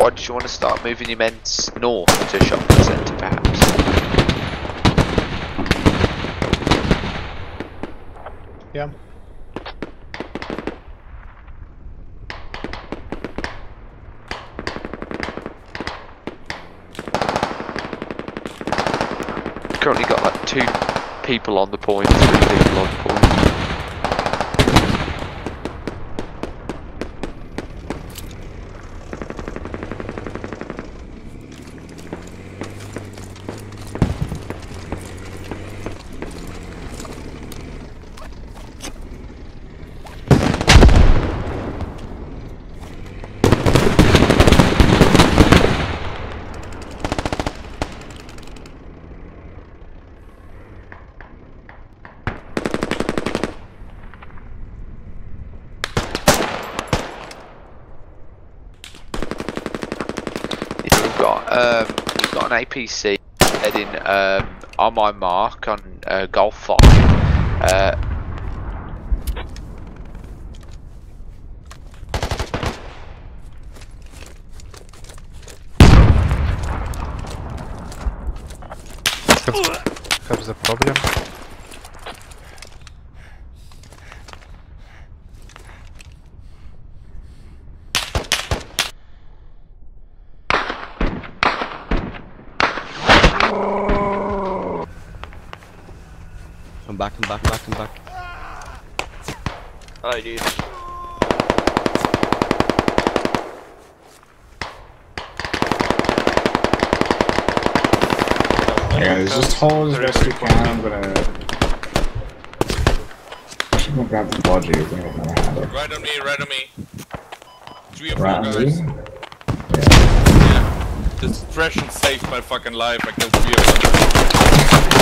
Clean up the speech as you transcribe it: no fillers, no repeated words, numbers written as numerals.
why did you want to start moving your men north to shopping centre, perhaps? Yeah. Currently got like 2 people on the point, 3 people on the point. We've got an APC heading on my mark on Golf 5. Have the problem. I'm back. Hi, dude. Yeah, just hold as best you can. I'm gonna grab the body. I think I've never had it. Right on me. 3 or 4 Right on guys. me? Yeah. This Thresh saved my fucking life. I killed 3 of them.